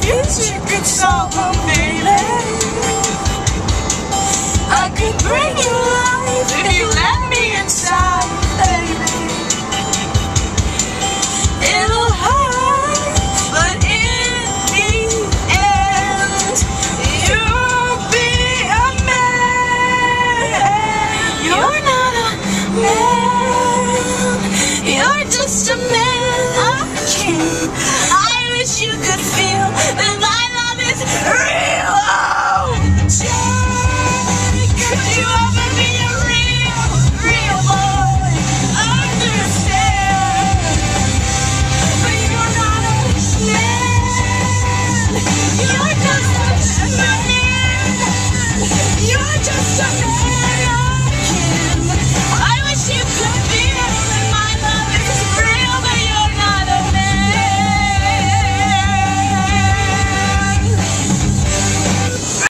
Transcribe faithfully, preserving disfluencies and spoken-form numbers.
If you could solve them, baby, I could bring you life if you let me inside, baby. It'll hurt, but in the end, you'll be a man. You're not a man, you're just a man.